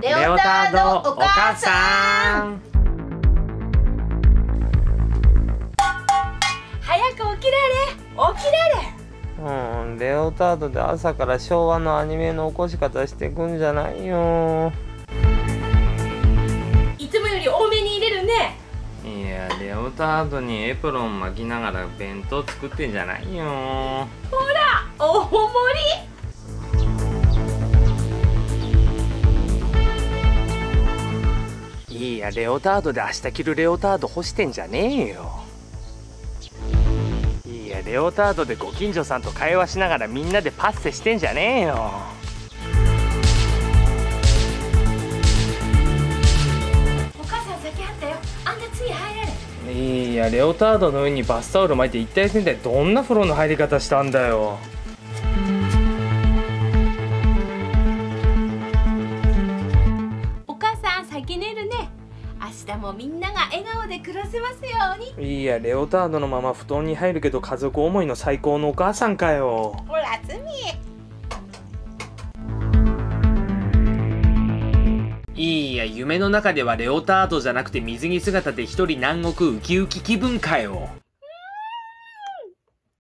レオタードお母さん。 早く起きられ起きられ。 レオタードで朝から昭和のアニメの起こし方してくんじゃないよ。 いつもより多めに入れるね。 いや、レオタードにエプロン巻きながら弁当作ってんじゃないよ。 ほら、大盛り。いや、レオタードで明日着るレオタード干してんじゃねえよ。いや、レオタードでご近所さんと会話しながらみんなでパッセしてんじゃねえよ。 お母さん先入ったよ。あんた次入られ。 いや、レオタードの上にバスタオル巻いて一体全体どんな風呂の入り方したんだよ。 お母さん先寝るね。明日もみんなが笑顔で暮らせますように。 いや、レオタードのまま布団に入るけど家族思いの最高のお母さんかよ。 ほら、つみ。 いや、夢の中ではレオタードじゃなくて水着姿で一人南国ウキウキ気分かよ。